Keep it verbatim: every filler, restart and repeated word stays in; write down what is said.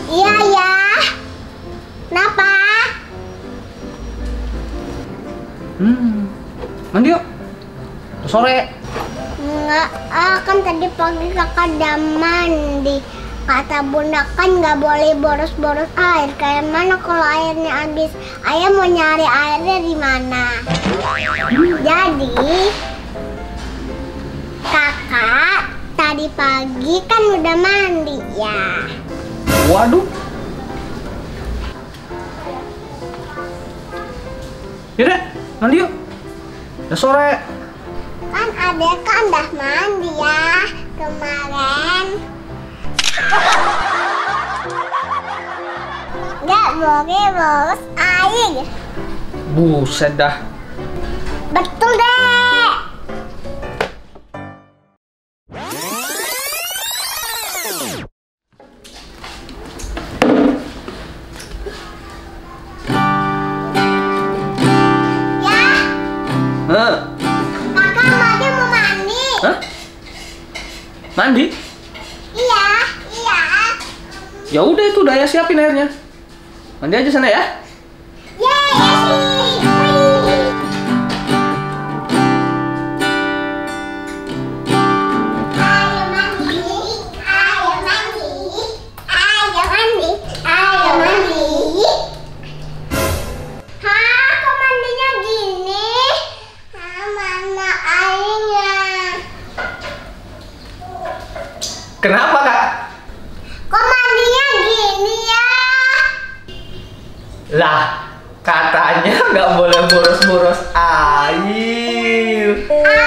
Iya ya. Kenapa? Hmm. Mandi yuk. Sore. Enggak, ah, kan tadi pagi kakak udah mandi. Kata bunda kan nggak boleh boros-boros air. Kayak mana kalau airnya habis? Ayah mau nyari airnya di mana? Jadi kakak tadi pagi kan udah mandi ya. Waduh. Yaudah, mandi yuk. Udah sore. Kan adek kan udah mandi ya kemarin. Nggak boleh boros air. Buset dah. Betul deh. Ya, Hah? kakak mandi mau mandi. Hah? Mandi? Iya, iya. Ya udah itu udah ya siapin airnya. Mandi aja sana ya. Yeay, wih. Ayo mandi, ayo mandi, ayo mandi, ayo mandi. Hah, kok mandinya gini? Ah, mana airnya? Kenapa kak? Kok mandinya gini ya? Lah, katanya nggak boleh boros-boros air. Ah,